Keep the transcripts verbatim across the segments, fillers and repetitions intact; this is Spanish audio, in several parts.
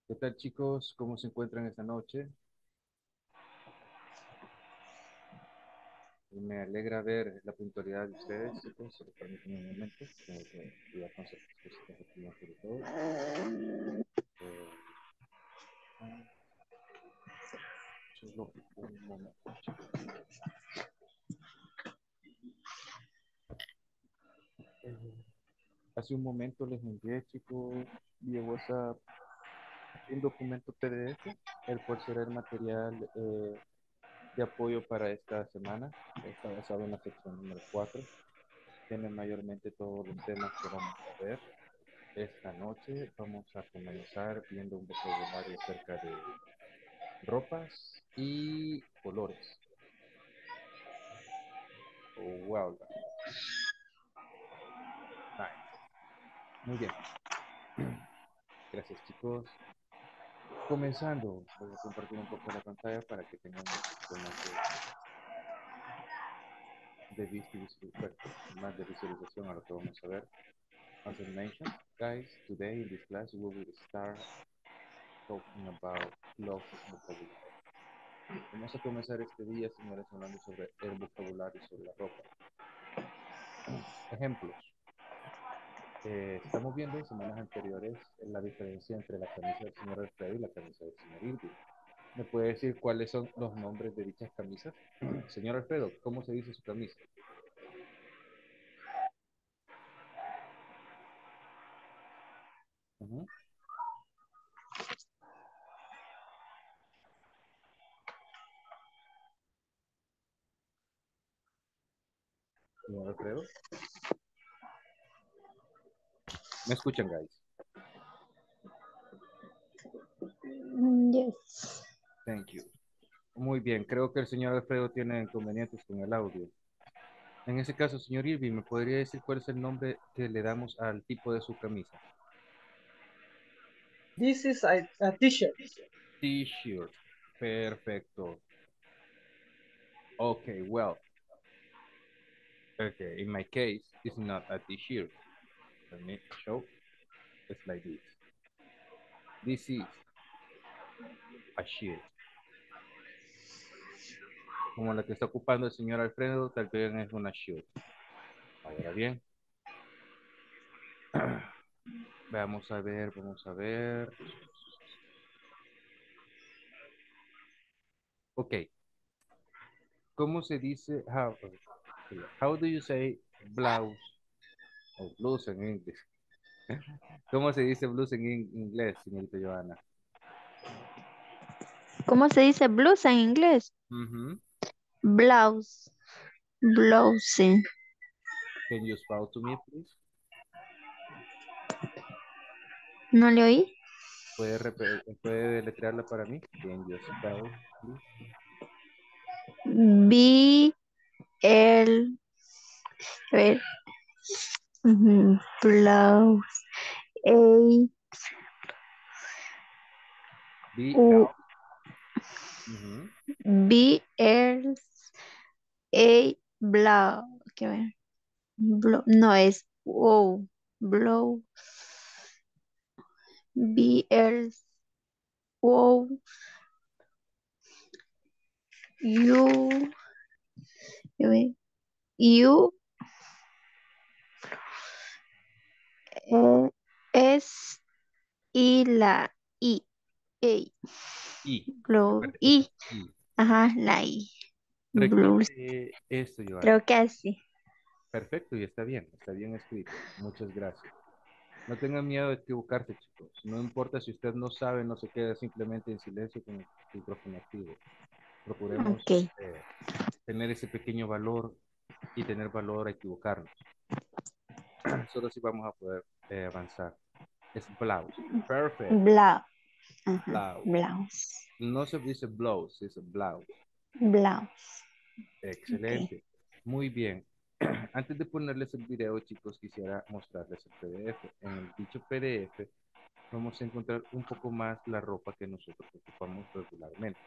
¿Qué tal, chicos? ¿Cómo se encuentran esta noche? Me alegra ver la puntualidad de ustedes, chicos. Solo permítanme un momento. Tengo que ayudar con ciertas cositas aquí entre todos. Eh, ah, Solo un momento, chicos. Eh, Hace un momento les envié, chicos, vía WhatsApp un documento P D F, el cual será el material eh, de apoyo para esta semana. Está basado en la sección número cuatro. Tiene mayormente todos los temas que vamos a ver. Esta noche vamos a comenzar viendo un vocabulario acerca de ropas y colores. Oh, wow, nice. Muy bien. Gracias, chicos. Comenzando, voy a compartir un poco la pantalla para que tengan un poquito más de, de vista y visual- bueno, más de visualización a lo que vamos a ver. As I mentioned, guys, today in this class we will start talking about clothes vocabulary. Vamos a comenzar este día, señores, hablando sobre el vocabulario sobre la ropa. Ejemplos. Eh, estamos viendo en semanas anteriores la diferencia entre la camisa del señor Alfredo y la camisa del señor Irving. ¿Me puede decir cuáles son los nombres de dichas camisas? Señor Alfredo, ¿cómo se dice su camisa? Ujú. Señor Alfredo, ¿me escuchan, guys? Mm, Yes. Thank you. Muy bien, creo que el señor Alfredo tiene inconvenientes con el audio. En ese caso, señor Irving, ¿me podría decir cuál es el nombre que le damos al tipo de su camisa? This is a, a t-shirt. T-shirt. Perfecto. Okay, well, okay, in my case, it's not a t-shirt. Let me show. It's like this. This is a shirt. Como la que está ocupando el señor Alfredo, tal vez es una shirt. Ahora bien, vamos a ver, vamos a ver. Ok, ¿cómo se dice? How, how do you say blouse o blues en inglés? ¿Cómo se dice blues en in- inglés, señorita Joana? ¿Cómo se dice blusa en inglés? Ujú. Blouse. Blouse. Can you spell to me, please? ¿No le oí? ¿Puede, repe- puede deletrearla para mí? Can you spell, please? B, L, a ver, ujú, blouse, A, U, B L. Ujú. B, L, A, blouse, qué ver, blo- no es, wow, blow, B, L, wow, U, qué ver, U, E, S, y la I, A, I. blow, Recuerde, esa I, es I. ajá, la I, blues, Recuerde esto, Joana. creo que así. Perfecto, y está bien, está bien escrito. Muchas gracias. No tengan miedo de equivocarse, chicos. No importa si usted no sabe, no se queda simplemente en silencio con el micrófono activo. Ok, Procuremos eh, tener ese pequeño valor y tener valor a equivocarnos. Solo así vamos a poder eh, avanzar. Es blouse. Perfect. blau, ajá, Blouse. blouse, No se dice blouse, es blouse. blouse, ok. Excelente. Muy bien. Antes de ponerles el video, chicos, quisiera mostrarles el P D F. En el dicho P D F vamos a encontrar un poco más la ropa que nosotros ocupamos regularmente.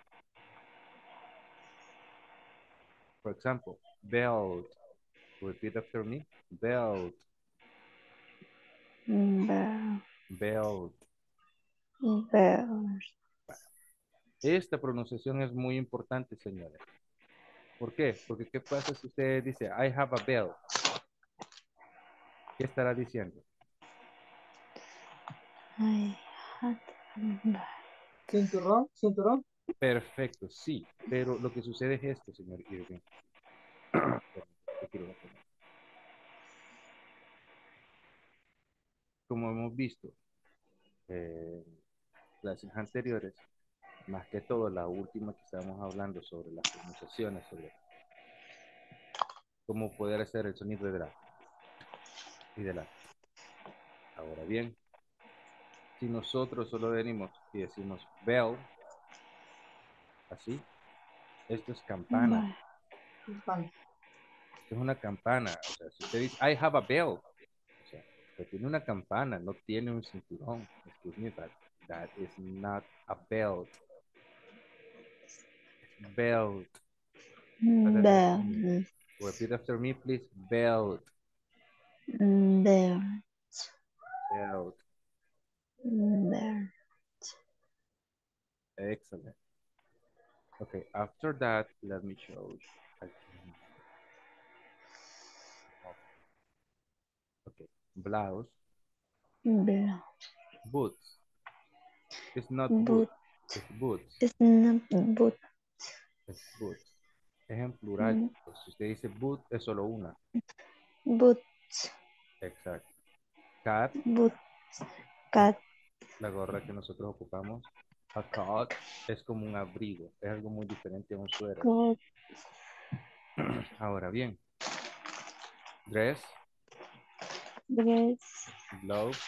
For example, belt. Repeat after me. Belt, Bra- belt. Bird. Esta pronunciación es muy importante, señores. ¿Por qué? Porque ¿qué pasa si usted dice, I have a bell? ¿Qué estará diciendo? I had a bird. Cinturón, cinturón. Perfecto, sí. Pero lo que sucede es esto, señor Irving. Retiro la palabra. Como hemos visto eh, en clases anteriores, más que todo la última que estábamos hablando sobre las pronunciaciones, sobre cómo poder hacer el sonido de la y de la. Ahora bien, si nosotros solo venimos y decimos bell, así, esto es campana, Bird. Campana. esto es una campana. O sea, si usted dice, I have a bell, o sea, usted tiene una campana, no tiene un cinturón. Excuse me, but that is not a belt. Belt. Repeat after me. Bird. Repeat after me, please. Belt. Bird. Belt. Bird. Excellent. Okay, after that, let me show you again. Okay, blouse, Blouse. boots. It's not boot, Boot. it's boots, It's not boot. it's boots. Es en plural, chicos. Si usted dice boot, es solo una. Boots. Exacto. Cat, Boot. es Cat. la gorra que nosotros ocupamos. A coat es como un abrigo, es algo muy diferente a un suéter. Coat. Ahora bien, dress, Dress. gloves,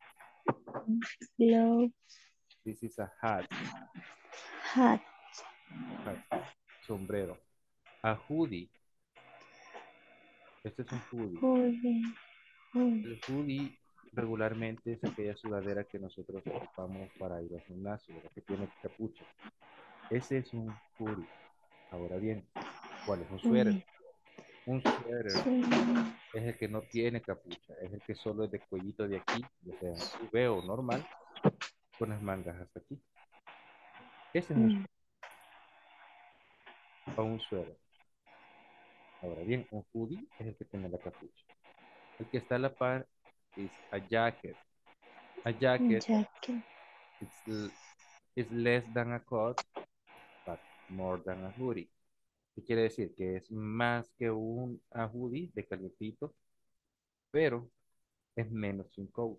Glove. this is a hat, Hat. hat, sombrero. A hoodie, este es un hoodie. Hoodie. Hoodie. El hoodie regularmente es aquella sudadera que nosotros ocupamos para ir al gimnasio, ¿verdad? Que tiene capucha. Ese es un hoodie. Ahora bien, ¿cuál es un suéter? Hoodie. Un suéter Hoodie. es el que no tiene capucha, es el que solo es de cuellito de aquí, ya sea un V o normal, con las mangas hasta aquí. Ese es un, o un suéter. Ahora bien, un hoodie es el que tiene la capucha. El que está a la par es a jacket. A jacket Jacket. is, is less than a coat, but more than a hoodie. ¿Qué quiere decir? Que es más que un a hoodie de calientito, pero es menos que un coat.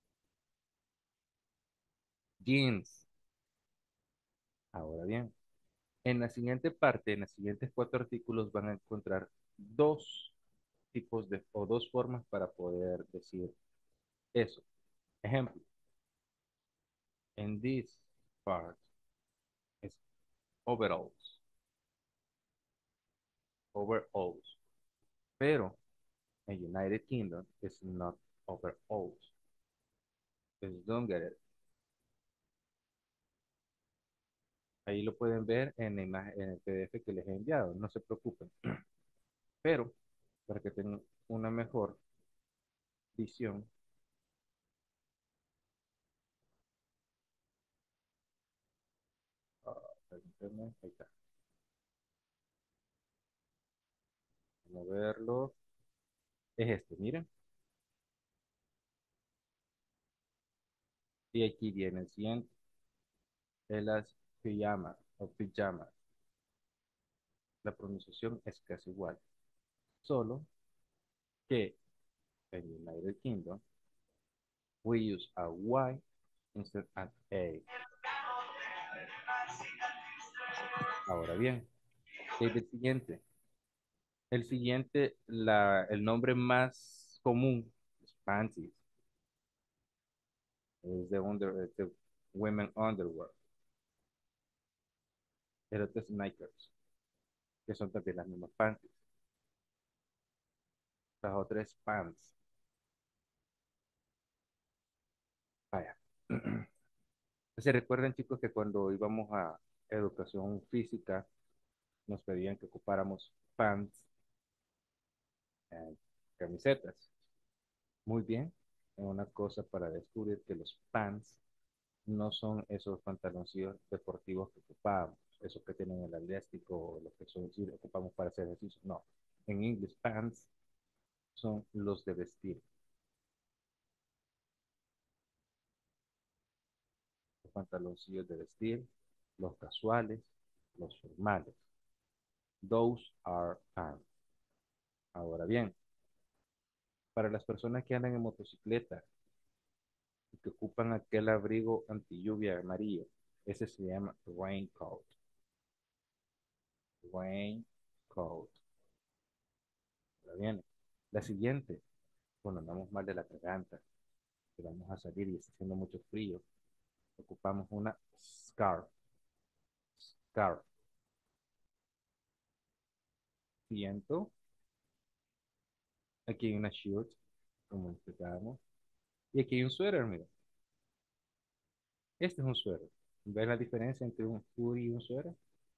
Jeans. Ahora bien, en la siguiente parte, en los siguientes cuatro artículos van a encontrar dos tipos de, o dos formas para poder decir eso. Ejemplo, en this part es overalls, overalls, pero en United Kingdom es not overalls. Entonces, don't get it. Ahí lo pueden ver en, la imagen, en el P D F que les he enviado, no se preocupen. Pero para que tengan una mejor visión, ah, permítanme, ahí está. Vamos a verlo. Es este, miren. Y aquí viene el siguiente. Es las pijamas o pijamas. La pronunciación es casi igual. Solo que en United Kingdom we use a Y instead of A. Ahora bien, ¿qué es el siguiente? El siguiente, la, el nombre más común es panties. Es de, under, es de women underwear. El otro es sneakers, que son también las mismas panties. Las otras es pants. Vaya. Se recuerdan, chicos, que cuando íbamos a educación física nos pedían que ocupáramos pants, eh, camisetas. Muy bien. Una cosa para descubrir que los pants no son esos pantaloncillos deportivos que ocupamos, esos que tienen el elástico o los que son, sí, ocupamos para hacer ejercicio. No, en English pants son los de vestir, los pantaloncillos de vestir, los casuales, los formales. Those are pants. Ahora bien, para las personas que andan en motocicleta y que ocupan aquel abrigo anti lluvia amarillo, ese se llama raincoat. Raincoat. Ahora bien, la siguiente, cuando andamos mal de la garganta, que vamos a salir y está haciendo mucho frío, ocupamos una scarf. Scarf. Siento, aquí hay una shirt, como explicábamos, y aquí hay un suéter, mira. Este es un suéter. ¿Ves la diferencia entre un hoodie y un suéter?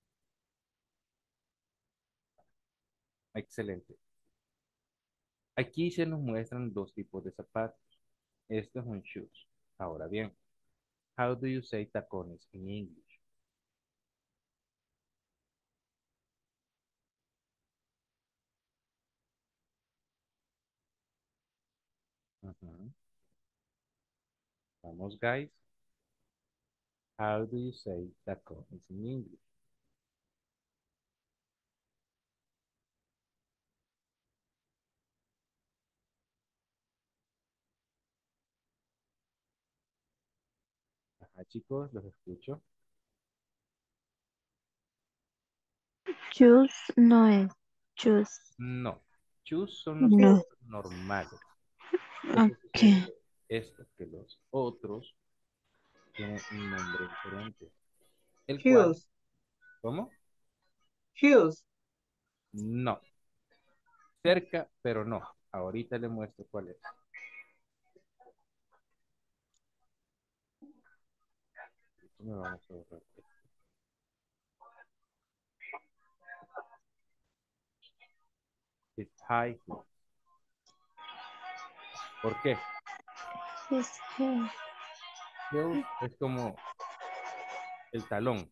Excelente. Aquí se nos muestran dos tipos de zapatos. Esto es un shoes. Ahora bien, how do you say tacones in English? Ujú. Vamos, guys. How do you say tacones in English? Ajá, chicos, los escucho. Choose no es. Choose. No. Shoes son los No. zapatos normales. Lo que sucede es Ok. que estos, que los otros, tienen un nombre diferente. El cual, Shoes. ¿cómo? Shoes. No. Cerca, pero no. Ahorita le muestro cuál es. Esto me vamos a borrar. Es high heel. ¿Por qué? His hair. Heels es como el talón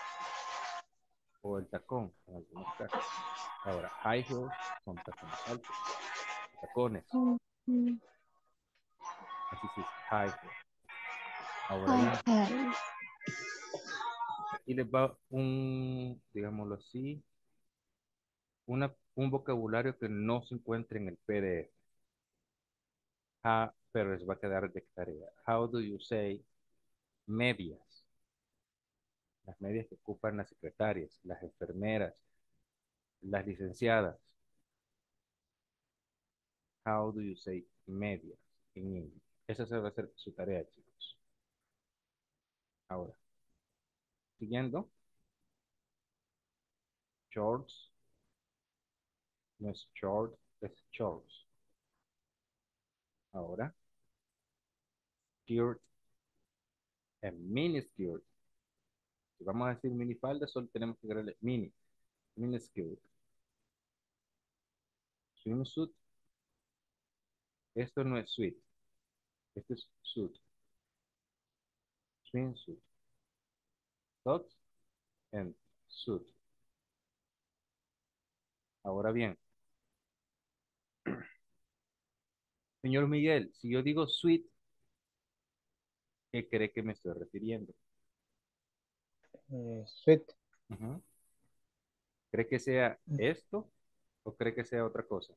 o el tacón en algunos casos. Ahora, high heels son tacones altos, tacones. Mm, Así se dice, high heels. Ahora high bien, heels. aquí les va un, digámoslo así, una, un vocabulario que no se encuentra en el P D F. Ah, pero les va a quedar de tarea. How do you say medias? Las medias que ocupan las secretarias, las enfermeras, las licenciadas. How do you say medias en inglés? Esa se va a ser su tarea, chicos. Ahora, siguiendo, shorts, no es short, es shorts. Ahora, skirt and mini skirt. Si vamos a decir mini falda, solo tenemos que agregarle mini, mini skirt. Swimsuit, esto no es suit, esto es suit. Swimsuit, socks and suit. Ahora bien, señor Miguel, si yo digo suit, ¿qué cree que me estoy refiriendo? Eh, sweat. Ujú. ¿Cree que sea esto o cree que sea otra cosa?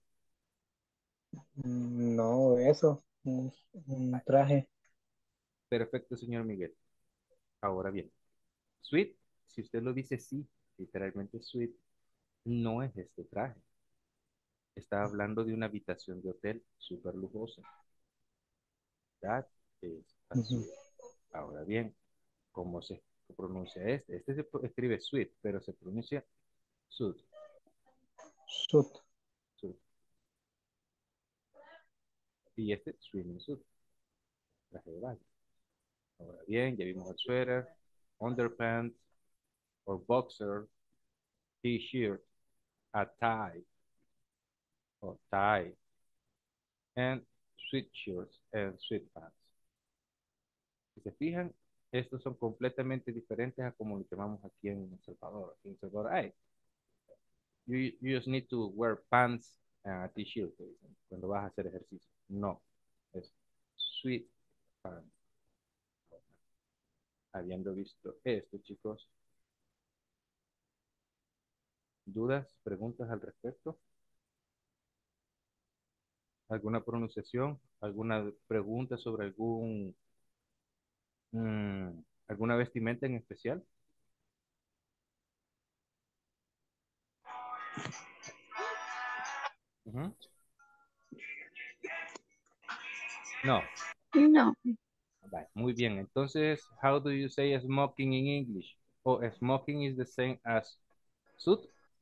Mm, No, eso. Un, un traje. Perfecto, señor Miguel. Ahora bien, suite, si usted lo dice sí, literalmente suite, no es este traje. Está hablando de una habitación de hotel súper lujosa. That is a Ujú. suite. Ahora bien, ¿cómo se pronuncia este? Este se pro- escribe suite, pero se pronuncia suit. Suit. Suit. Y este swimming suit, traje de baño. Ahora bien, ya vimos el suéter, underpants, or boxer, t-shirt, a tie, or tie, and sweatshirts and sweatpants. Si se fijan, Estos son completamente diferentes a como lo llamamos aquí en El Salvador. Aquí en El Salvador, ay, you, you just need to wear pants and a t-shirt, te dicen, cuando vas a hacer ejercicio. No, es sweat pants. Habiendo visto esto, chicos, ¿dudas, preguntas al respecto? ¿Alguna pronunciación? ¿Alguna pregunta sobre algún, mm, alguna vestimenta en especial? Ujú. No. No. Vale, muy bien. Entonces, how do you say smoking in English? O smoking is the same as suit.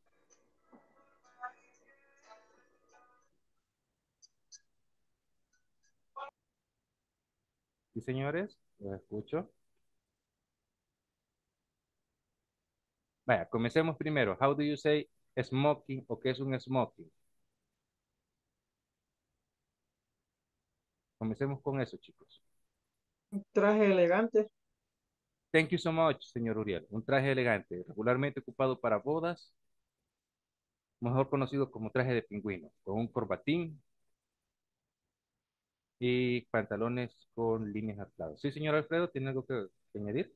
Sí, señores, los escucho. Vaya, comencemos primero. How do you say smoking o qué es un smoking? Comencemos con eso, chicos. Traje elegante. Thank you so much, señor Uriel. Un traje elegante, regularmente ocupado para bodas, mejor conocido como traje de pingüino, con un corbatín y pantalones con líneas atlados. Sí, señor Alfredo, ¿tiene algo que, que añadir?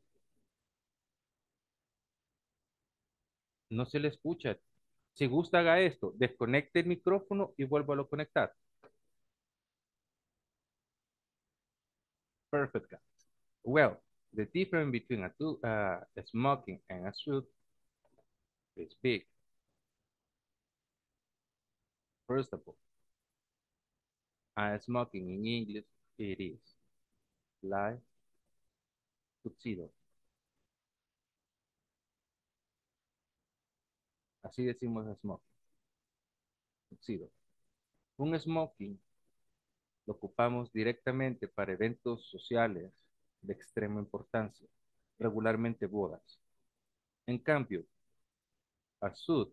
No se le escucha. Si gusta, haga esto. Desconecte el micrófono y vuélvalo a conectar. Perfect, guys. Well, the difference between a, two, uh, a smoking and a suit is big. First of all, a smoking in English, it is like tuxedo. Así decimos smoking, tuxedo. Un smoking lo ocupamos directamente para eventos sociales de extrema importancia, regularmente bodas. En cambio, a suit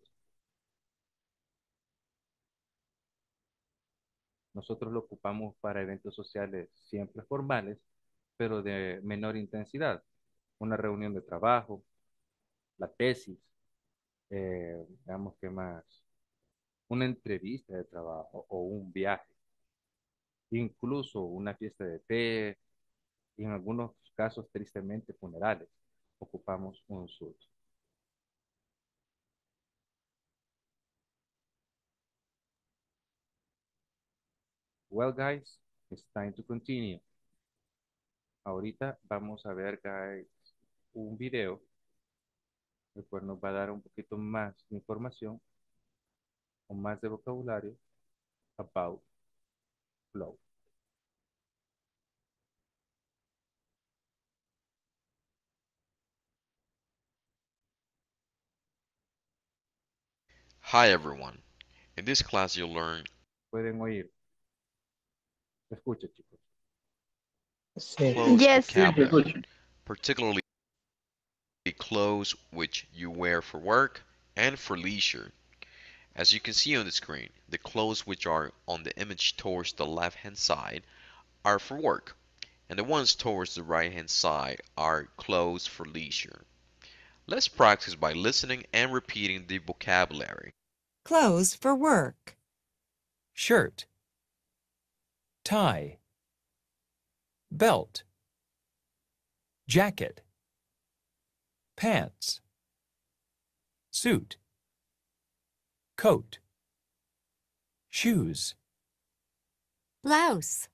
nosotros lo ocupamos para eventos sociales siempre formales, pero de menor intensidad. Una reunión de trabajo, la tesis, eh, digamos que más, una entrevista de trabajo o un viaje, incluso una fiesta de té y en algunos casos tristemente funerales. Ocupamos un suit. Well, guys, it's time to continue. Ahorita vamos a ver, guys, un video, el cual nos va a dar un poquito más de información o más de vocabulario about flow. Hi everyone. In this class you'll learn Pueden oír. Escucha, chicos. Sí. clothes Yes. Sí, te vocabulary, escucho. particularly clothes which you wear for work and for leisure. As you can see on the screen, the clothes which are on the image towards the left hand side are for work, and the ones towards the right hand side are clothes for leisure. Let's practice by listening and repeating the vocabulary. Clothes for work. Shirt. Tie. Belt. Jacket. Pants. Suit. Coat. Shoes. Blouse.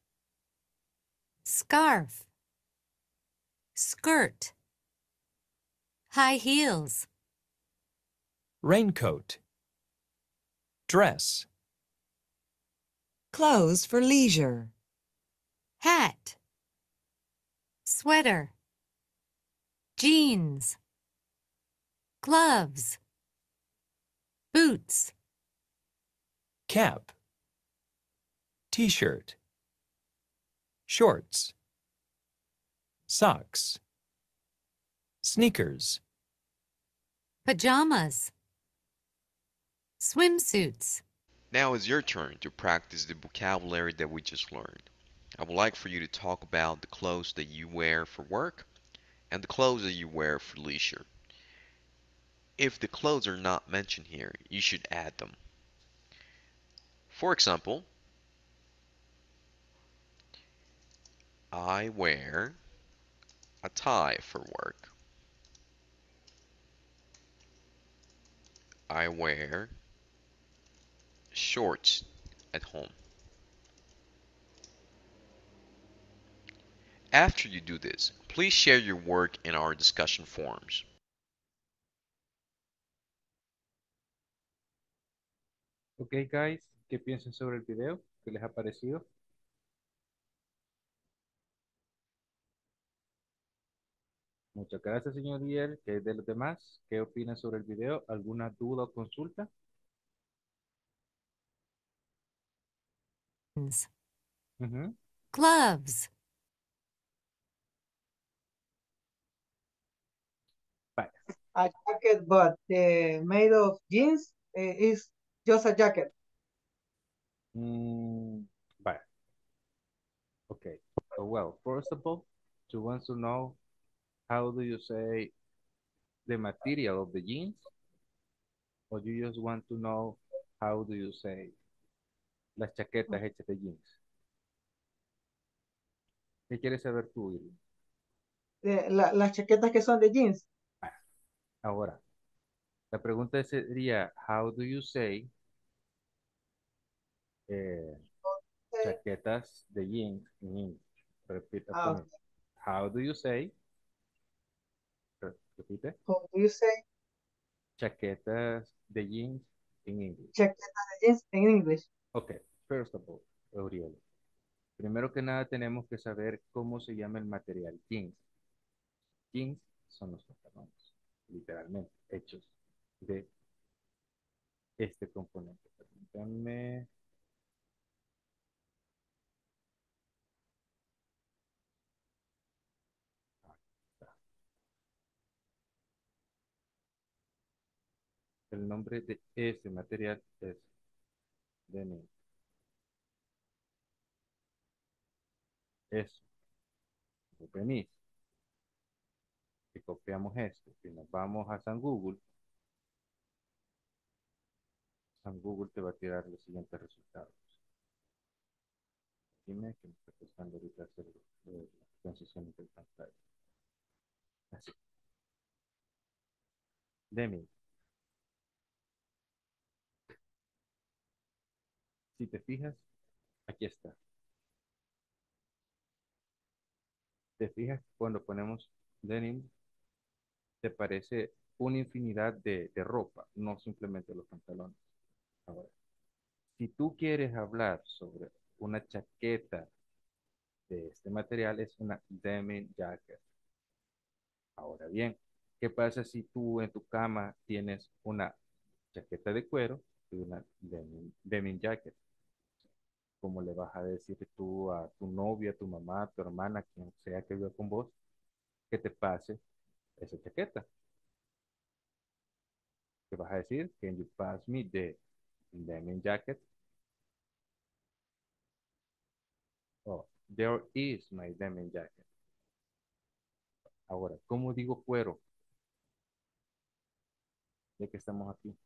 Scarf. Skirt. High heels. Raincoat. Dress. Clothes for leisure. Hat. Sweater. Jeans. Gloves. Boots. Cap. T-shirt. Shorts. Socks. Sneakers. Pajamas. Swimsuits. Now it's your turn to practice the vocabulary that we just learned. I would like for you to talk about the clothes that you wear for work and the clothes that you wear for leisure. If the clothes are not mentioned here, you should add them. For example, I wear a tie for work. I wear shorts at home. After you do this, please share your work in our discussion forums. Ok, guys, ¿qué piensan sobre el video? ¿Qué les ha parecido? Muchas gracias, señor Riel. ¿Qué de los demás? ¿Qué opinan sobre el video? ¿Alguna duda o consulta? Ujú. Gloves. Vale. A jacket, but uh, made of jeans uh, is just a jacket. Mm, vale. Okay. So, well, first of all, you want to know how do you say the material of the jeans? Or you just want to know how do you say las chaquetas hechas de jeans? ¿Qué quieres saber tú, Irving? Eh, la- las chaquetas que son de jeans. Ah, ahora, la pregunta sería, how do you say eh, Eh, chaquetas de jeans en English? Repita ah, conmigo. How do you say, re- repite, how do you say chaquetas de jeans en English? chaquetas de jeans en English? Ok, first of all, Uriel. Primero que nada tenemos que saber cómo se llama el material jeans. Jeans son los pantalones, literalmente, hechos de este componente. Permítanme. El nombre de este material es denim. Eso. Si venís y copiamos esto y nos vamos a San Google, San Google te va a tirar los siguientes resultados. Dime que me está costando ahorita hacer eh, las transiciones del pantalla. Así. Denim. Si te fijas, aquí está. Te fijas cuando ponemos denim, te parece una infinidad de, de ropa, no simplemente los pantalones. Ahora, si tú quieres hablar sobre una chaqueta de este material, es una denim jacket. Ahora bien, ¿qué pasa si tú en tu cama tienes una chaqueta de cuero y una denim, denim jacket? ¿Cómo le vas a decir tú a tu novia, a tu mamá, a tu hermana, quien sea que viva con vos, que te pase esa chaqueta? ¿Qué vas a decir? Can you pass me the denim jacket? Oh, there is my denim jacket. Ahora, ¿cómo digo cuero? Ya que estamos aquí.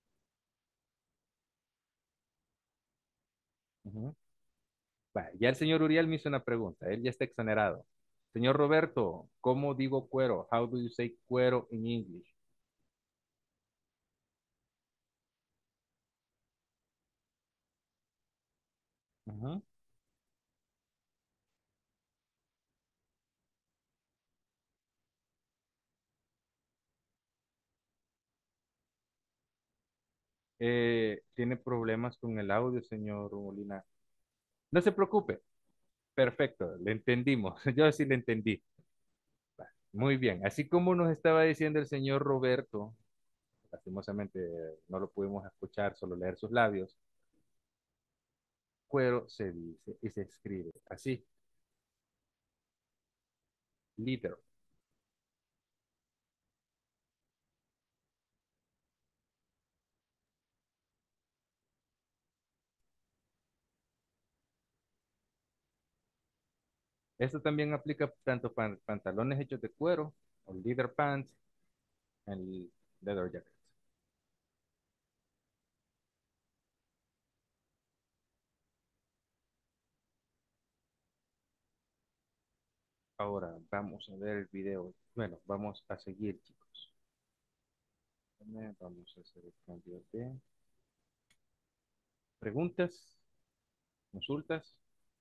Ujú. Va, ya el señor Uriel me hizo una pregunta. Él ya está exonerado. Señor Roberto, ¿cómo digo cuero? How do you say cuero in English? Ujú. Eh, ¿tiene problemas con el audio, señor Molina? No se preocupe. Perfecto, le entendimos. Yo sí le entendí. Va, muy bien. Así como nos estaba diciendo el señor Roberto, lastimosamente no lo pudimos escuchar, solo leer sus labios. Cuero se dice y se escribe así. Liter. Esto también aplica tanto para pantalones hechos de cuero, o leather pants, and leather jackets. Ahora vamos a ver el video. Bueno, vamos a seguir, chicos. Vamos a hacer el cambio de preguntas, consultas.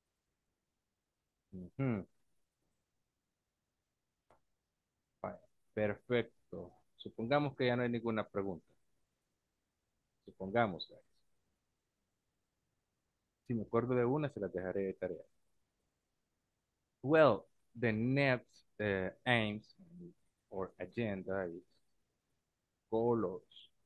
Ujú. Vaya, perfecto. Supongamos que ya no hay ninguna pregunta. Supongamos, guys. Si me acuerdo de una, se las dejaré de tarea. Well, the next uh, aims or agenda is colors.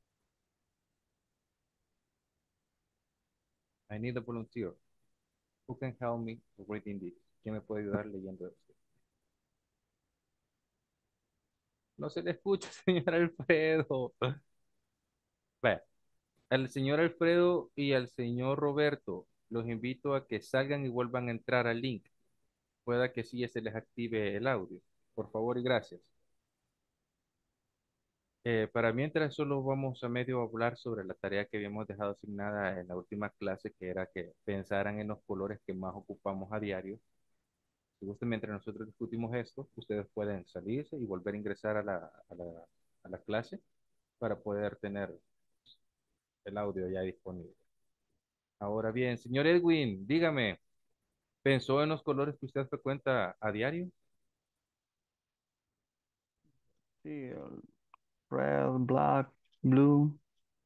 I need a volunteer. Who can help me reading this? ¿Quién me puede ayudar leyendo esto? No se le escucha, señor Alfredo. Vaya, al señor Alfredo y al señor Roberto, los invito a que salgan y vuelvan a entrar al link. Pueda que sí ya se les active el audio. Por favor y gracias. Eh, para mientras solo vamos a medio hablar sobre la tarea que habíamos dejado asignada en la última clase, que era que pensaran en los colores que más ocupamos a diario. Si gusta, mientras nosotros discutimos esto, ustedes pueden salirse y volver a ingresar a la, a la, a la clase para poder tener el audio ya disponible. Ahora bien, señor Edwin, dígame, ¿pensó en los colores que usted frecuenta a diario? Sí, el red, black, blue.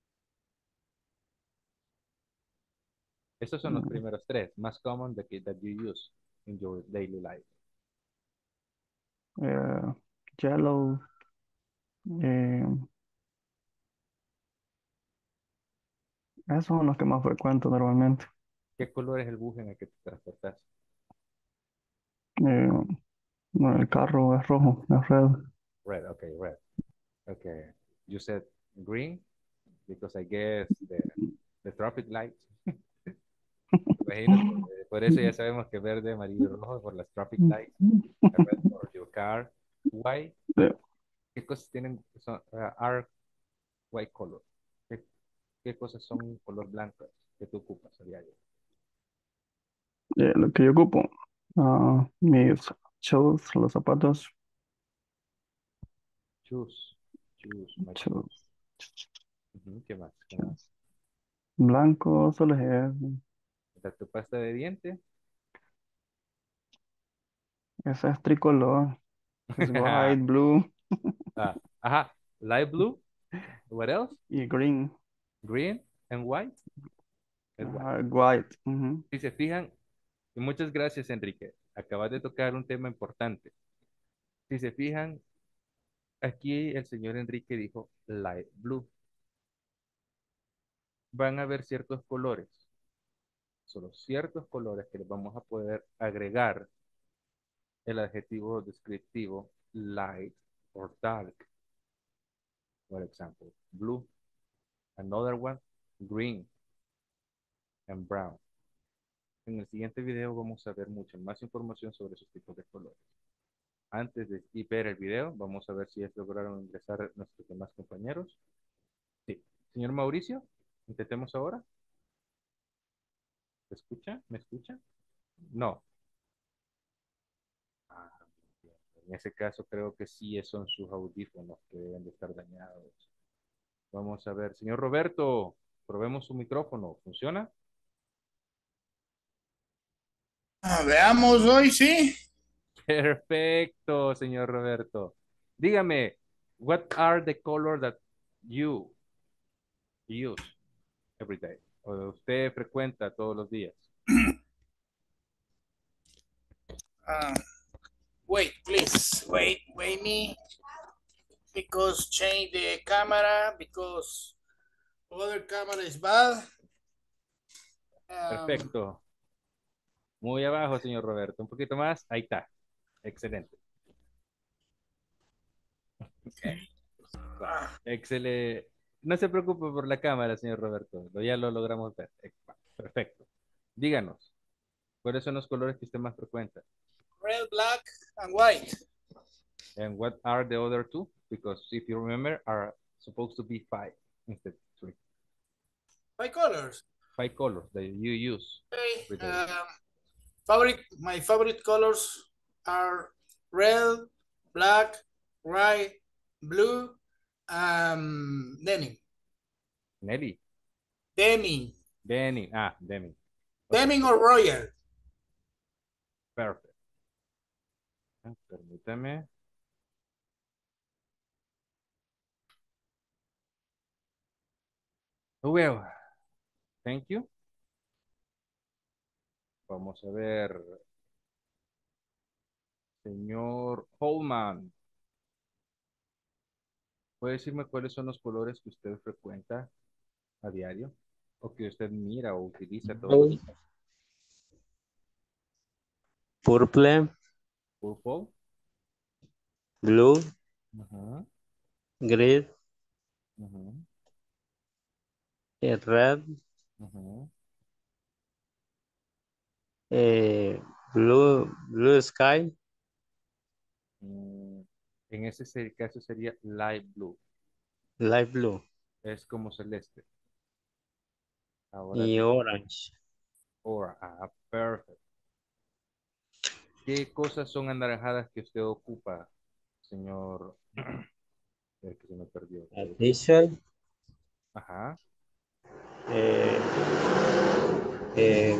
Esos son los mm, primeros tres, más common that, that you use in your daily life. eh, yellow. eh, esos son los que más frecuento normalmente. ¿Qué color es el bus en el que te transportas? Eh, bueno, el carro es rojo, es red. Red, okay, red. Okay. You said green because I guess the, the traffic lights. Imagínate, eh, por eso ya sabemos que verde, amarillo y rojo por las traffic lights. Red for your car. White, Sí, ¿qué cosas tienen, son, uh, are white color? ¿Qué, qué cosas son color blanco que tú ocupas a diario? eh, lo que yo ocupo. Ah, mis shoes, los zapatos. Choose, choose, my Shoes. choose. Ujú, ¿qué más? ¿Qué más? Blanco, solo es ese. ¿La tu pasta de dientes? Ese es tricolor. Es white, blue Ah, ajá, light blue. What else? y green. Green and white. Es white. Ajá, white. Ujú. Si se fijan, y muchas gracias, Enrique. Acabas de tocar un tema importante. Si se fijan, aquí el señor Enrique dijo light blue. Van a haber ciertos colores, solo ciertos colores que les vamos a poder agregar el adjetivo descriptivo light or dark. For example, blue. Another one, green and brown. En el siguiente video vamos a ver mucha más información sobre esos tipos de colores. Antes de ver el video, vamos a ver si es lograron ingresar nuestros demás compañeros. Sí. Señor Mauricio, intentemos ahora. ¿Me escucha? ¿Me escucha? No. Ah, en ese caso creo que sí son sus audífonos que deben de estar dañados. Vamos a ver. Señor Roberto, probemos su micrófono. ¿Funciona? Ah, veamos hoy, sí. Perfecto, señor Roberto. Dígame, what are the colors that you use every day? O usted frecuenta todos los días. Uh, wait, please. Wait, wait me. Because change the camera because other camera is bad. Um, Perfecto. Muy abajo, señor Roberto. Un poquito más. Ahí está. Excelente. okay. Va. Excelente. No se preocupe por la cámara, señor Roberto. Lo- Ya lo logramos ver. Eh, va. Perfecto. Díganos, ¿cuáles son los colores que usted más frecuenta? red, black, and white. And what are the other two? Because if you remember, are supposed to be five instead of three. Five colors. Five colors that you use. Okay. Um, favorite, my favorite colors are red, black, white, blue, um, denim. Nelly. Denim. Denim. Ah, denim. Okay. Denim or royal. Perfect. Permítame. Well, thank you. Vamos a ver. Señor Holman. ¿Puede decirme cuáles son los colores que usted frecuenta a diario? O que usted mira o utiliza todo. Purple. Purple. Blue. Uh-huh. Green. Uh-huh. Red. Uh-huh. Eh, blue, blue sky. Mm, en ese caso sería light blue. Light blue. Es como celeste. Ahora y bien. orange. Or, ah, perfect. ¿Qué cosas son anaranjadas que usted ocupa, señor? Es que se me perdió. A t-shirt. Ajá. Eh, eh,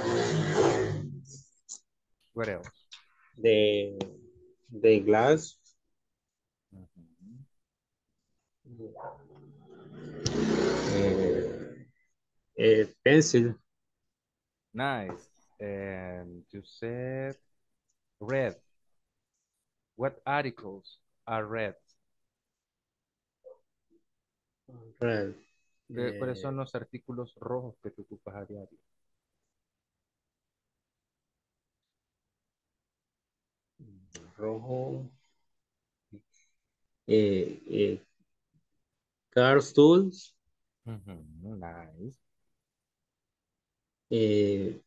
What else? de, de glass. Uh-huh. eh, eh, pencil. Nice. And you said red. What articles are red? Red. ¿Qué- ¿Cuáles Eh, son los artículos rojos que tú ocupas a diario? rojo. Eh, eh, car tools. Uh-huh. Nice. Eh,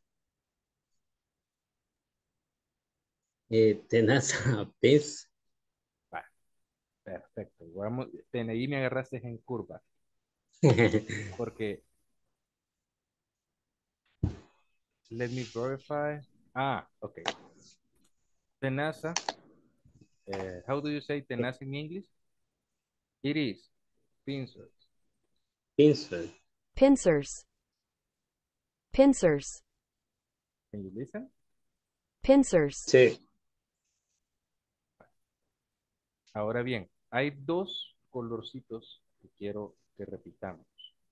eh, tenaza pez. Va, perfecto. Vamos, en ahí me agarraste en curva. Porque, let me verify. Ah, okay. Tenaza. Uh, how do you say tenaza in English? It is pincers. Pincel. Pincers. Pincers. Can you listen? Pincers. Sí. Ahora bien, hay dos colorcitos que quiero que repitamos.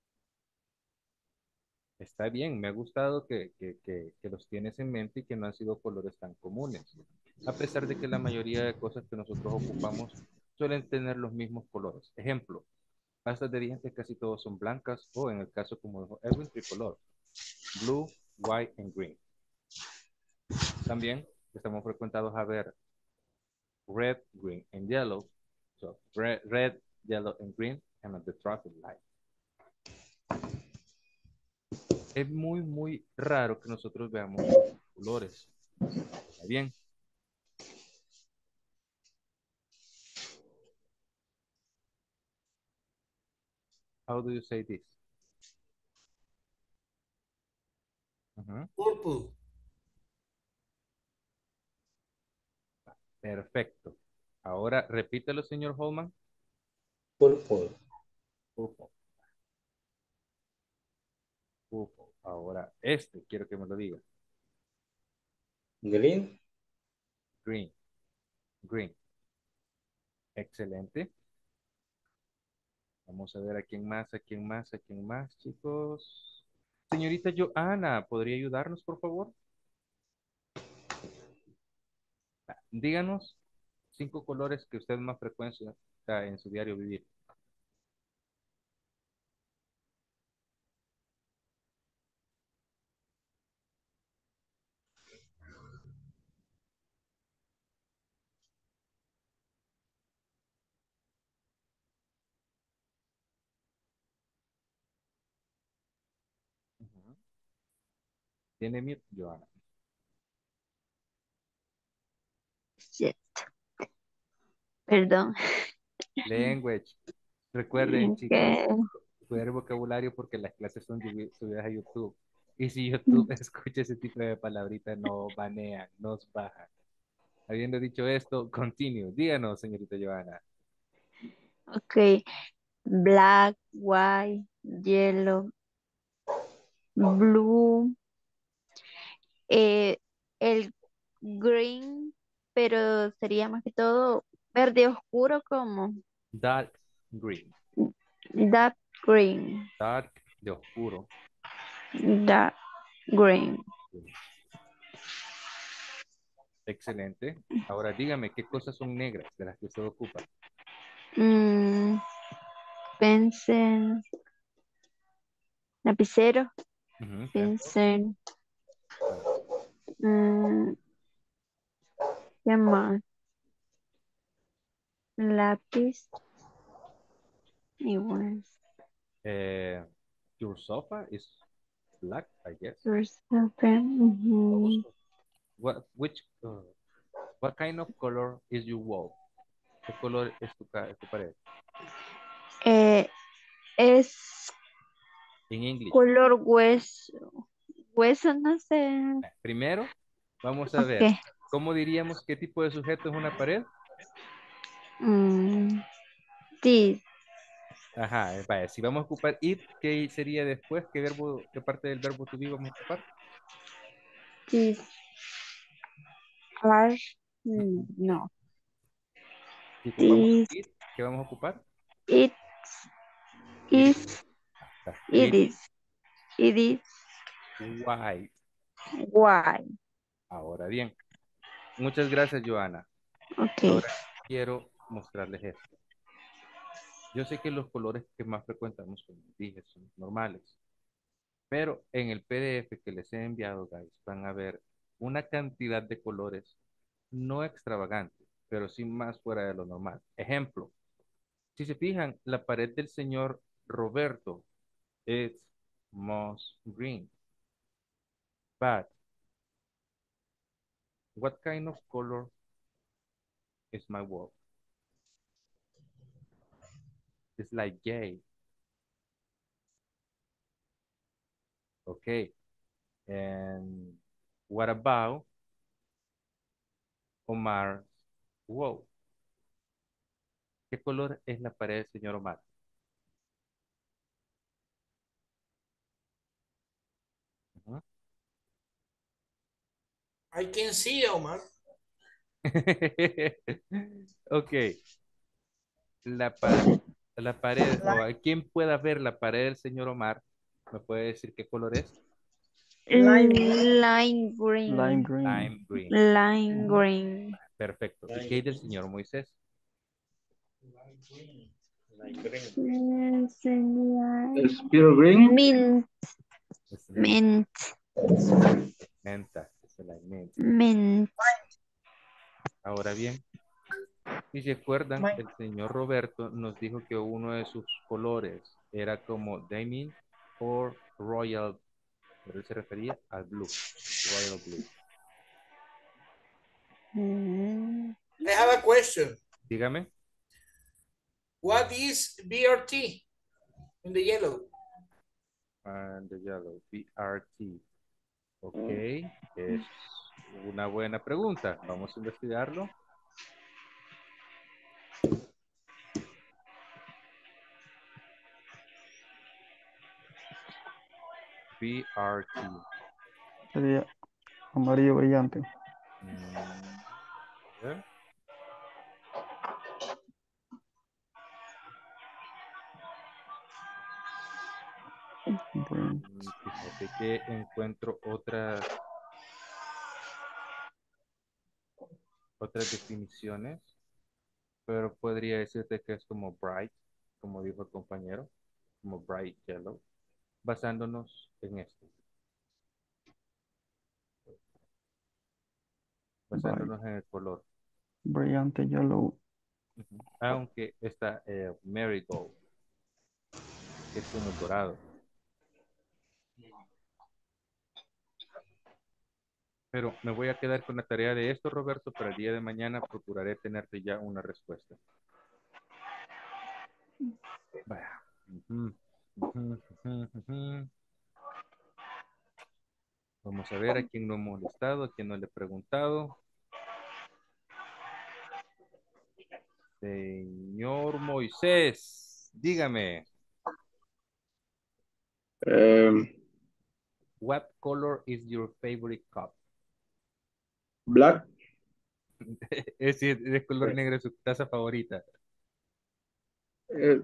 Está bien, me ha gustado que, que, que, que los tienes en mente y que no han sido colores tan comunes. A pesar de que la mayoría de cosas que nosotros ocupamos suelen tener los mismos colores. Ejemplo, pastas de dientes casi todos son blancas o en el caso como dijo Edwin, tricolor. Blue, white and green. También estamos frecuentados a ver red, green and yellow. So red, red, yellow and green and at the traffic light. Es muy, muy raro que nosotros veamos colores. ¿Está bien? How do you say this? Uh-huh. Purple. Perfecto. Ahora repítelo, señor Holman. Purple. Purple. Purple. Ahora este, quiero que me lo diga. Green. Green. Green. Excelente. Vamos a ver a quién más, a quién más, a quién más, chicos. Señorita Joana, ¿podría ayudarnos, por favor? Díganos cinco colores que usted más frecuencia en su diario vivir. Uh-huh. Tiene mute, Joana. Perdón. Language. Recuerden, chicos, Que cuidar el vocabulario porque las clases son subi- subidas a YouTube. Y si YouTube escucha ese tipo de palabritas, nos banean, nos bajan. Habiendo dicho esto, continue. Díganos, señorita Joana. ok. Black, white, yellow, blue, eh, el green, pero sería más que todo verde oscuro como Dark green. dark green, Dark de oscuro. dark green. Excelente. Ahora dígame, ¿qué cosas son negras de las que usted ocupa? Mm, pencil, lapicero, Ujú, pincel, vale. mm, ¿qué más? Lápiz, igual. Eh, your sofa is black, I guess. First open, ujú. What, which, uh, what kind of color is your wall? ¿Qué color es tu, ca- tu pared? Eh, es En English. color hueso, hueso, no sé. Primero, vamos a ver, Ok. ¿cómo diríamos qué tipo de sujeto es una pared? Mm, sí, Ajá, eh, vaya, si vamos a ocupar it, ¿qué sería después? ¿Qué verbo, qué parte del verbo to be vamos a ocupar? sí, are, mm, no. Si ocupamos This, it, ¿qué vamos a ocupar? it It is. is, Está. it It is is, it is white. white. Ahora bien, muchas gracias, Joana. Ok. Ahora quiero mostrarles esto. Yo sé que los colores que más frecuentamos, como dije, son normales, pero en el P D F que les he enviado, guys, van a ver una cantidad de colores no extravagantes, pero sí más fuera de lo normal. Ejemplo, si se fijan, la pared del señor Roberto es moss green. But what kind of color is my wall? It's like gray. Okay. And what about Omar's wall? ¿Qué color es la pared del señor Omar? Ujú. I can see, Omar. Ok. La, pa- la pared, o a quien pueda ver la pared del señor Omar, ¿me puede decir qué color es? Lime Lime Lime green, green. Lime green. lime green. Perfecto. ¿Y qué hay del señor Moisés? Mm, sería Spear green. mint, Es mint, menta. Es la menta. mint. Ahora bien, si se acuerdan, Mine. el señor Roberto nos dijo que uno de sus colores era como diamond o royal, pero él se refería al blue, royal blue. Mm, I have a question. Dígame. What is B R T in the yellow? And the yellow, B R T. Ok, es una buena pregunta. Vamos a investigarlo. B R T. Sería amarillo brillante. Mm, a ver. Green. Mm, Fíjate que encuentro otras, otras definiciones, pero podría decirte que es como bright, como dijo el compañero, como bright yellow, basándonos en esto, Bright. basándonos en el color. Brillante yellow. Ujú. Aunque está eh, marigold, que es como el dorado. Pero me voy a quedar con la tarea de esto, Roberto, para el día de mañana procuraré tenerte ya una respuesta. Vaya. Ujú, ujú, ujú, ujú. Vamos a ver a quién no hemos molestado, a quién no le he preguntado. Señor Moisés, dígame, Eh, what color is your favorite cup? Black. Es decir, es color Eh, negro es su taza favorita. eh,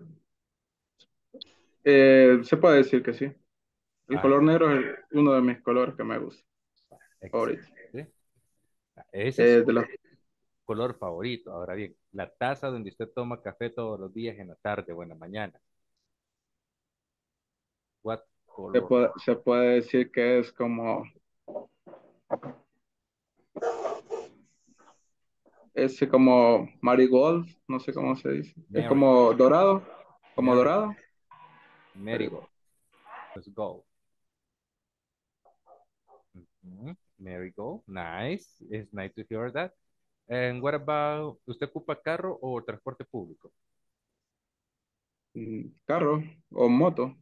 eh, se puede decir que sí. El Ah, color negro es uno de mis colores que me gusta. Favorito. excelente. Ese es Eh, su de los, color favorito. Ahora bien, la taza donde usted toma café todos los días en la tarde o en la mañana. What se color? puede, se puede decir que es como, es como marigold, no sé cómo se dice. Es Mary. como dorado, como Mary. dorado. Marigold. Let's go. Mhm. Marigold. Nice. It's nice to hear that. And what about, ¿usted ocupa carro o transporte público? Mm, Carro o moto.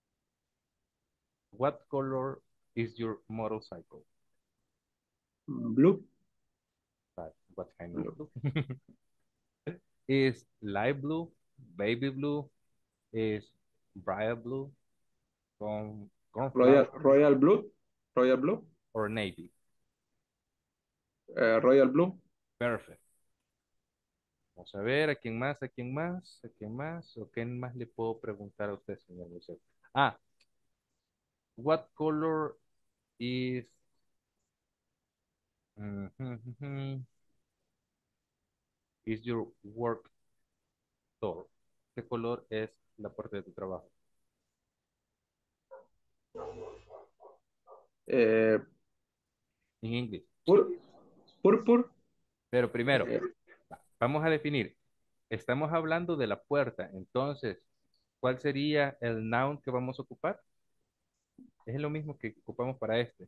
What color is your motorcycle? Mm, Blue. But what kind of Blue. blue? Is light blue, baby blue, is bright blue, con Royal, cornflower, Royal Blue. Royal Blue. or navy? eh, Royal Blue. Perfect. Vamos a ver a quién más, a quién más, a quién más, o qué más le puedo preguntar a usted, señor José. Ah, what color is mhm, mhm, is your work door? ¿Qué color es la puerta de tu trabajo? Eh, En inglés. pur, Purpur. Pero primero, Eh, vamos a definir. Estamos hablando de la puerta, entonces, ¿cuál sería el noun que vamos a ocupar? Es lo mismo que ocupamos para este.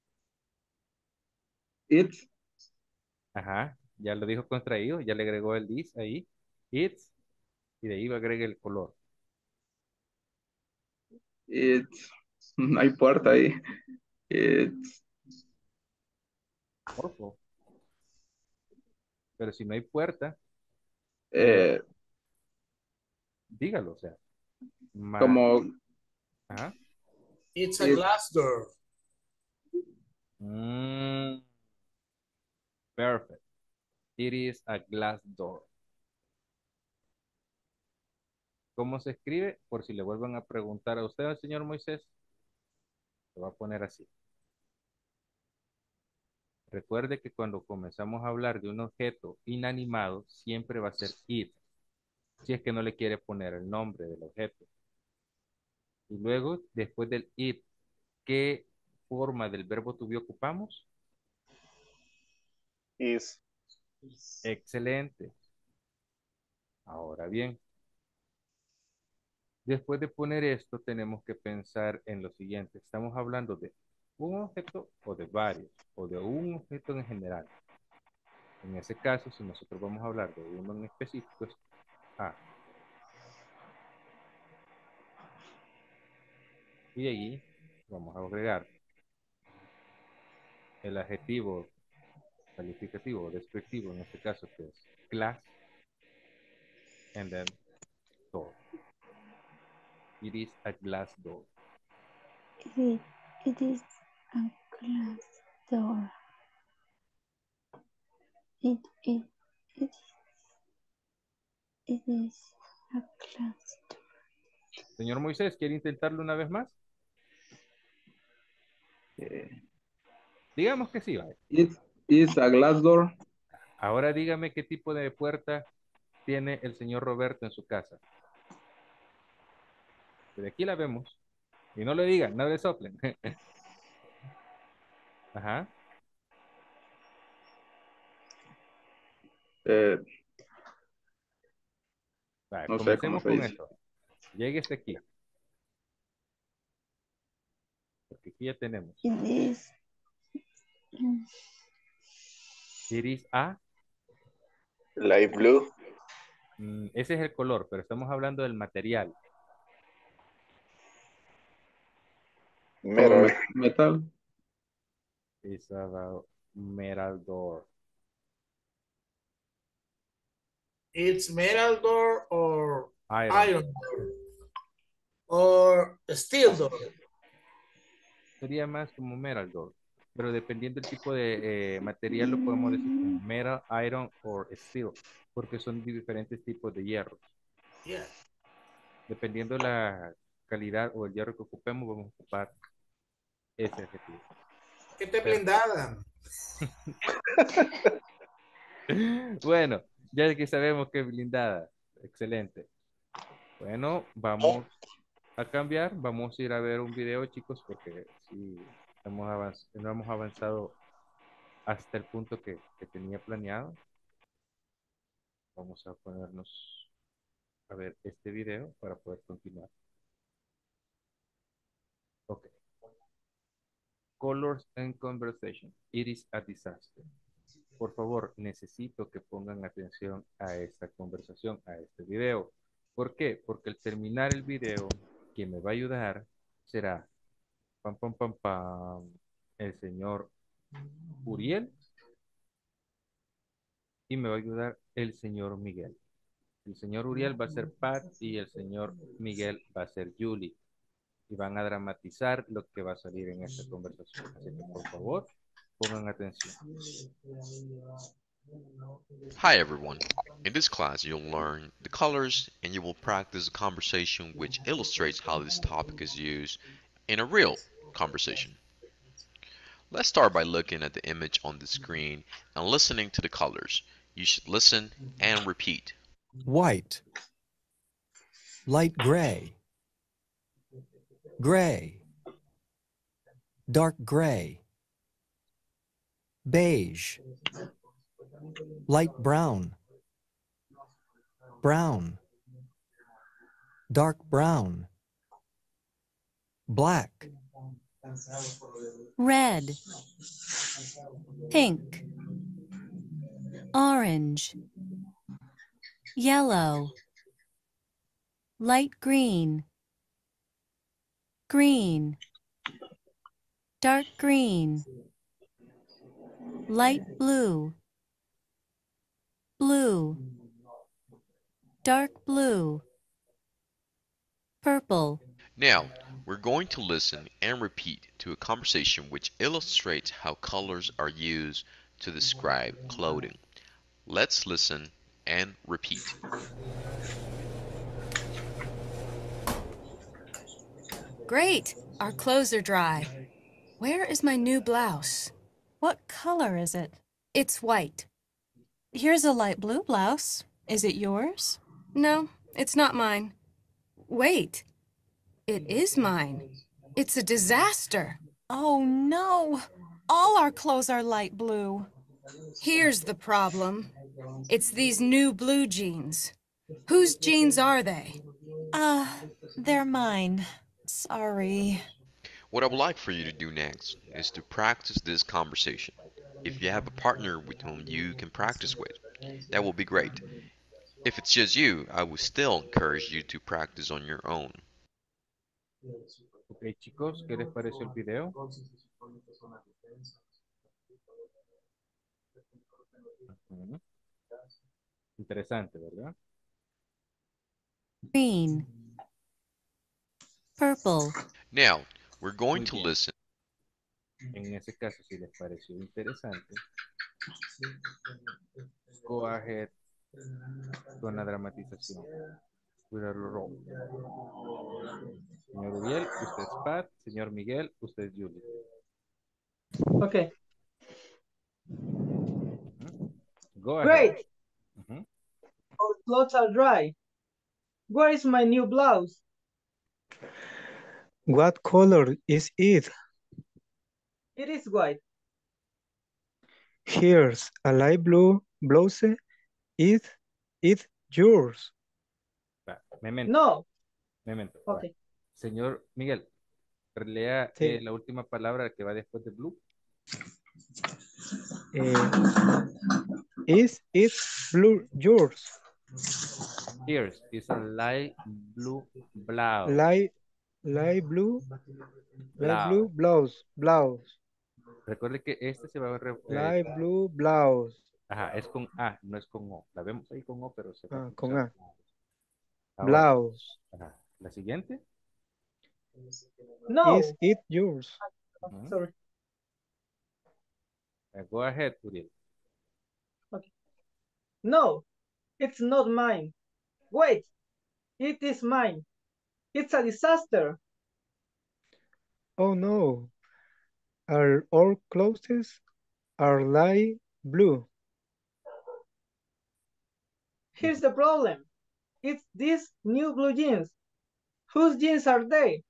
it's. Ajá, ya lo dijo contraído, ya le agregó el this ahí. It's, y de ahí va a agregar el color. It's. No hay puerta ahí. It's. Purple. Pero si no hay puerta, eh, eh, dígalo, o sea, ma, como. ajá. It's a It's. glass door. Mm, perfect. It is a glass door. ¿Cómo se escribe? Por si le vuelvan a preguntar a usted, al señor Moisés, lo va a poner así. Recuerde que cuando comenzamos a hablar de un objeto inanimado, siempre va a ser it, si es que no le quiere poner el nombre del objeto. Y luego, después del it, ¿qué forma del verbo to be ocupamos? Is. Excelente. Ahora bien, después de poner esto, tenemos que pensar en lo siguiente. Estamos hablando de un objeto o de varios, o de un objeto en general. En ese caso, si nosotros vamos a hablar de uno en específico, es A. Y de ahí vamos a agregar el adjetivo calificativo o descriptivo, en este caso, que es glass, and then door. It is a glass door. It, it is a glass door. It, it, it, it is a glass door. Señor Moisés, ¿quiere intentarlo una vez más? eh, Digamos que sí, vale. It's, it's a glass door. Ahora dígame qué tipo de puerta tiene el señor Roberto en su casa. De aquí la vemos. Y no le digan, no le soplen. Ajá. Eh, Vale, no sé cómo comencemos se con dice. esto. Llegue este aquí. Porque aquí ya tenemos. It is It is a, Light blue. mm, ese es el color, pero estamos hablando del material. Metal. Metal. It's a metal door. It's metal door or Iron. iron door or steel door. Sería más como metal door, pero dependiendo del tipo de eh, material lo podemos decir como metal, iron o steel, porque son diferentes tipos de hierro. Yeah. Dependiendo de la calidad o el hierro que ocupemos, vamos a ocupar ese adjetivo. Que te blindada. Bueno, ya que sabemos que es blindada. Excelente. Bueno, vamos a cambiar. Vamos a ir a ver un video, chicos, porque sí, hemos avanz- no hemos avanzado hasta el punto que, que tenía planeado. Vamos a ponernos a ver este video para poder continuar. Ok. Colors and conversation. It is a disaster. Por favor, necesito que pongan atención a esta conversación, a este video. ¿Por qué? Porque al terminar el video, quien me va a ayudar será pam, pam, pam, pam, el señor Uriel y me va a ayudar el señor Miguel. El señor Uriel va a ser Pat y el señor Miguel va a ser Julie. Y van a dramatizar lo que va a salir en esta conversación. Así que, por favor, pongan atención. Hi everyone. In this class you'll learn the colors and you will practice a conversation which illustrates how this topic is used in a real conversation. Let's start by looking at the image on the screen and listening to the colors. You should listen and repeat. White. Light gray. Gray. Dark gray. Beige. Light brown. Brown. Dark brown. Black. Red. Pink. Orange. Yellow. Light green. Green. Dark green. Light blue. Blue. Dark blue. Purple. Now, we're going to listen and repeat to a conversation which illustrates how colors are used to describe clothing. Let's listen and repeat. Great! Our clothes are dry. Where is my new blouse? What color is it? It's white. Here's a light blue blouse. Is it yours? No, it's not mine. Wait. It is mine. It's a disaster. Oh, no. All our clothes are light blue. Here's the problem. It's these new blue jeans. Whose jeans are they? Uh, they're mine. Sorry. What I would like for you to do next is to practice this conversation. If you have a partner with whom you can practice with, that will be great. If it's just you, I would still encourage you to practice on your own. Ok, chicos, ¿qué les pareció el video? Ujú. Interesante, ¿verdad? Green. Purple. Now, we're going Muy to bien. listen. En ese caso, si les pareció interesante, go ahead con la dramatización. With a role. Señor Uriel, usted es Pat. Señor Miguel, usted es Julie. Okay. Ujú. Go ahead. Great. Ujú. Our clothes are dry. Where is my new blouse? What color is it? It is white. Here's a light blue blouse. Is it yours? Va, memento. No. Memento. va. Okay. Señor Miguel, lea Sí. eh, la última palabra que va después de blue. Eh, is it blue yours? Here's is a light blue blouse. Light, light blue, light blue Blouse. blouse, blouse. Recuerde que este se va a... re- eh, Light blue blouse. ajá, es con A, no es con O. La vemos ahí con O, pero se va a Ah, con escuchar. A. Ahora, Blouse. ajá, la siguiente. No. Is it yours? Ujú. Sorry. Uh, Go ahead, Uriel. No, it's not mine. Wait, it is mine. It's a disaster. Oh no. Are all clothes are light blue? Here's the problem. It's these new blue jeans. Whose jeans are they?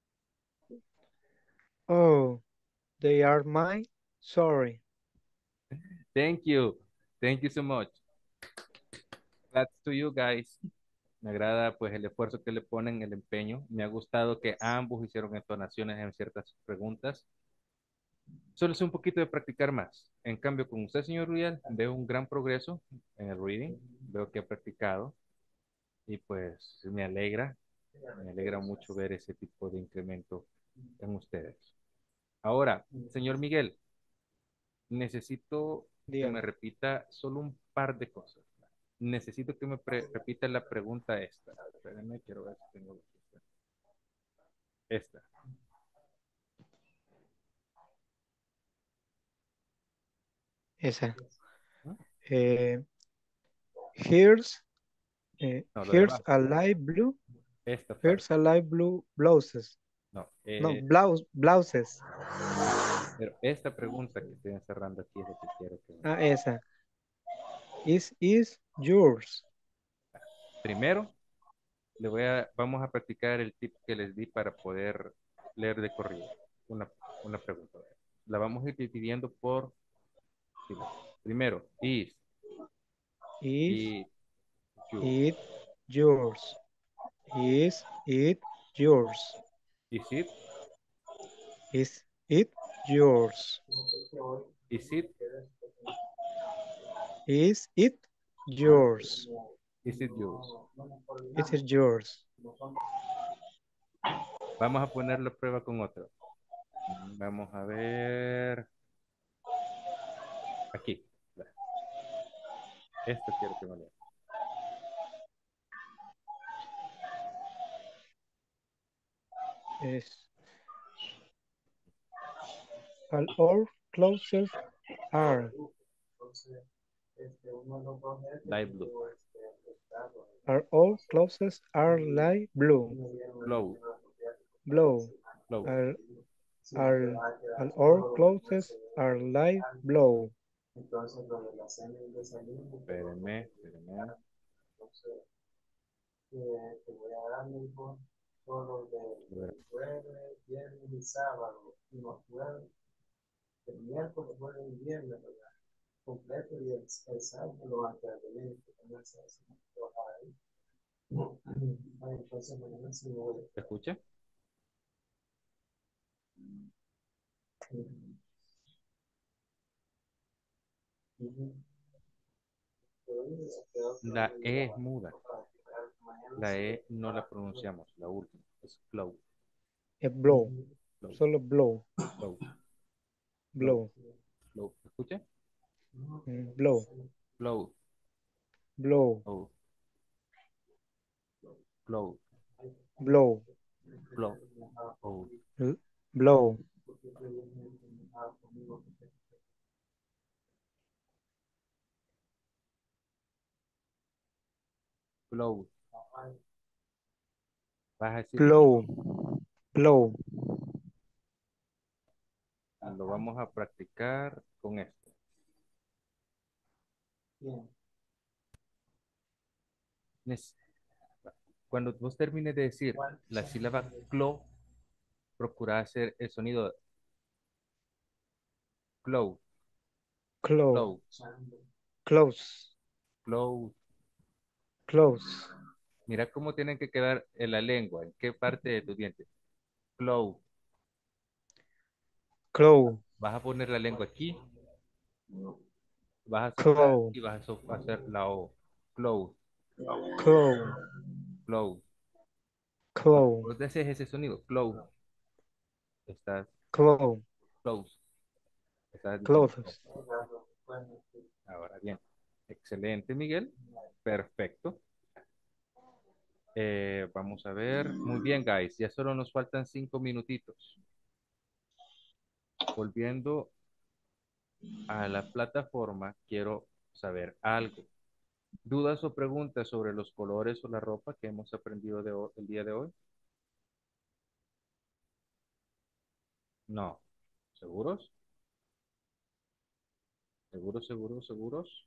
Oh, they are mine? Sorry. Thank you. Thank you so much. That's to you guys. Me agrada pues el esfuerzo que le ponen, el empeño. Me ha gustado que ambos hicieron entonaciones en ciertas preguntas. Solo es un poquito de practicar más. En cambio, con usted, señor Uriel, veo un gran progreso en el reading. Veo que ha practicado y pues me alegra. Me alegra mucho ver ese tipo de incremento en ustedes. Ahora, señor Miguel, necesito que me Dígame. repita solo un par de cosas. Necesito que me pre- repita la pregunta esta. Espérenme, quiero ver si tengo esta. Esa. ¿Mm? Eh, here's eh, No, lo de here's abajo. a light blue. Esta parte. Here's a light blue blouses. No, No, eh, blouse, blouses. pero esta pregunta que estoy encerrando aquí es lo que quiero que me... Ah, esa. Is is yours? Primero, le voy a, vamos a practicar el tip que les di para poder leer de corrido. Una, una pregunta. La vamos a ir dividiendo por... Primero, is. Is Is yours. it yours? Is it yours? Is it? Is it yours? Is it? Is it yours? Is it yours? Is it yours? Vamos a ponerlo a prueba con otro. Vamos a ver. Aquí. Esto quiero que me lea. Is all our clothes are Light blue. are all clothes are light blue. Blue. Blue. Blue. Are are are all clothes are light blue. Espérenme, espérenme. ¿Se escucha? La E es muda. La E no la pronunciamos, la última. Es flow. Es blow. Flow. Solo blow. Flow. Blow. Flow. ¿Se escucha? Mm, blow. Flow. Blow. Flow. Flow. Blow. Flow. Flow. L- Blow. Flow. Vas a decir, Blow. Blow. lo vamos a practicar con esto. Nes- Cuando vos termines de decir la sílaba clo, procura hacer el sonido cloud, Close. cloud, Close. cloud. Close. Mira cómo tienen que quedar en la lengua, en qué parte de tus dientes. Cloud. Close. Vas a poner la lengua aquí Vas a soplar Clown. y vas a so- hacer la O. Close, Clown. close. Clown. Vos haces ese sonido, close. Estás Clown. close. Estás diciendo Clothes. O. Ahora bien. Excelente, Miguel. Perfecto. Eh, vamos a ver. Muy bien, guys. Ya solo nos faltan cinco minutitos. Volviendo a la plataforma, quiero saber algo. ¿Dudas o preguntas sobre los colores o la ropa que hemos aprendido de ho- el día de hoy? No. ¿Seguros? ¿Seguros, seguros, seguros?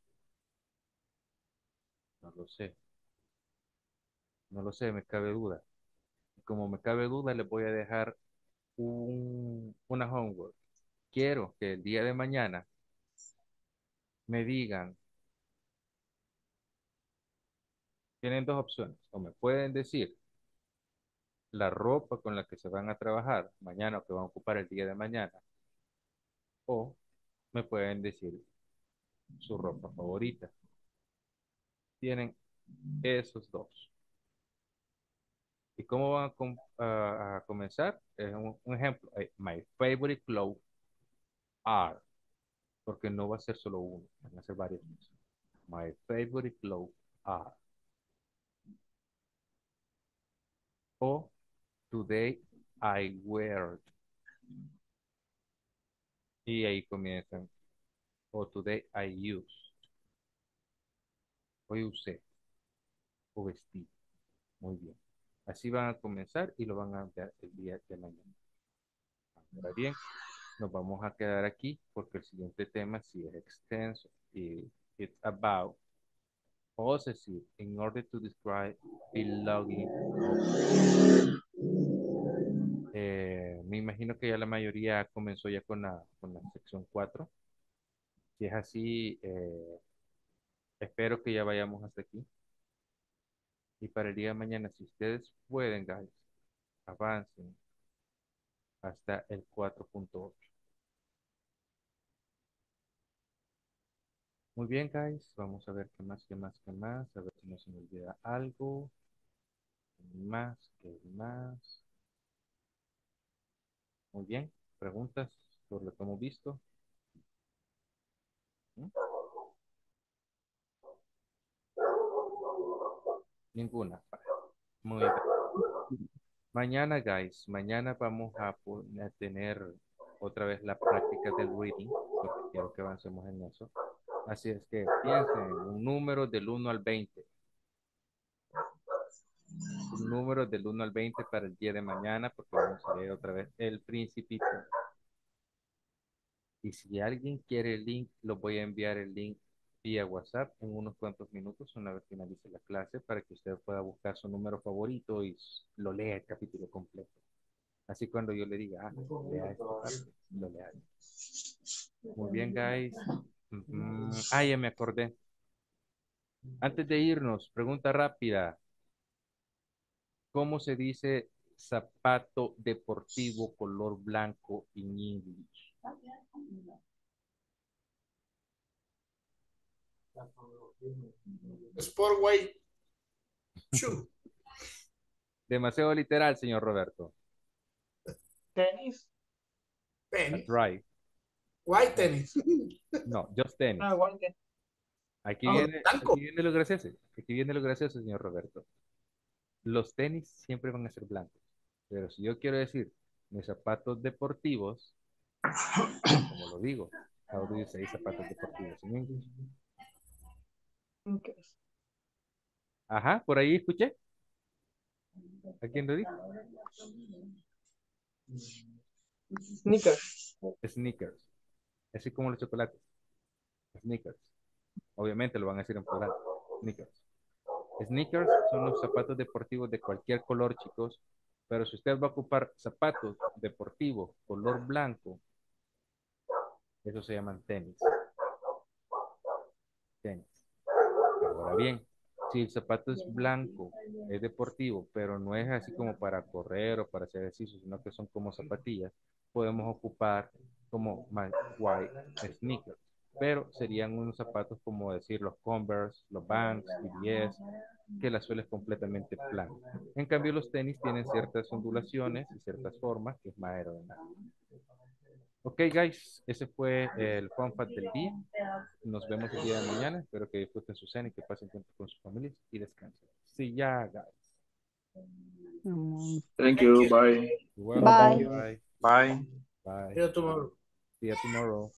No lo sé. No lo sé, me cabe duda. Como me cabe duda, les voy a dejar un, una homework. Quiero que el día de mañana me digan, tienen dos opciones, o me pueden decir la ropa con la que se van a trabajar mañana o que van a ocupar el día de mañana, o me pueden decir su ropa favorita. Tienen esos dos. ¿Y cómo van a, com- a- a comenzar? Es un, un ejemplo. eh, My favorite clothes are, porque no va a ser solo uno, van a ser varios. My favorite clothes are. O today I wear. Y ahí comienzan. O today I use. Hoy usé. O vestí. Muy bien. Así van a comenzar y lo van a ver el día de mañana. Ahora bien, nos vamos a quedar aquí porque el siguiente tema sí es extenso. Y it's about possessive in order to describe belonging of. Eh, me imagino que ya la mayoría comenzó ya con la, con la sección cuatro. Si es así, eh, espero que ya vayamos hasta aquí. Y para el día de mañana, si ustedes pueden, guys, avancen hasta el cuatro punto ocho. Muy bien, guys. Vamos a ver qué más, qué más, qué más. A ver si no se me olvida algo. ¿Qué más, qué más? Muy bien. ¿Preguntas sobre lo que hemos visto? ¿Mm? Ninguna. Muy bien. Mañana, guys, mañana vamos a, po- a tener otra vez la práctica del reading, porque quiero que avancemos en eso. Así es que piensen en un número del uno al veinte. Un número del uno al veinte para el día de mañana, porque vamos a leer otra vez El Principito. Y si alguien quiere el link, lo voy a enviar el link vía WhatsApp en unos cuantos minutos, una vez finalice la clase, para que usted pueda buscar su número favorito y s- lo lea el capítulo completo. Así cuando yo le diga, ah, lea esta parte, lo lea. Muy bien, guys. Ujú. Ah, ya me acordé. Antes de irnos, pregunta rápida. ¿Cómo se dice zapato deportivo color blanco en English? Sport white shoe. Demasiado literal, señor Roberto. Tenis. That's Tenis. right. White tenis. No, just tenis. Ah, white tenis. Aquí Ah, viene, blanco. aquí viene lo gracioso. Aquí viene lo gracioso, señor Roberto. Los tenis siempre van a ser blancos. Pero si yo quiero decir mis zapatos deportivos, como lo digo, how do you say zapatos deportivos en English? Ajá, por ahí escuché. ¿A quién lo dijo? Sneakers. Sneakers. Así como los chocolates. Sneakers. Obviamente lo van a decir en plural. Sneakers. Sneakers son los zapatos deportivos de cualquier color, chicos. Pero si usted va a ocupar zapatos deportivos color blanco, eso se llaman tenis. Tenis. Ahora bien, si el zapato es blanco, es deportivo, pero no es así como para correr o para hacer ejercicio, sino que son como zapatillas, podemos ocupar como my white sneakers. pero serían unos zapatos como decir los Converse, los Vans, B B S, que la suela es completamente plana. En cambio, los tenis tienen ciertas ondulaciones y ciertas formas que es más aerodinámico. Ok, guys, ese fue el fun fact del día. Nos vemos el día de mañana. Espero que disfruten su cena y que pasen tiempo con sus familias y descansen. See ya, guys. Thank you. Bye. You're welcome. Bye. Bye. Bye. Bye. See you tomorrow. See you tomorrow.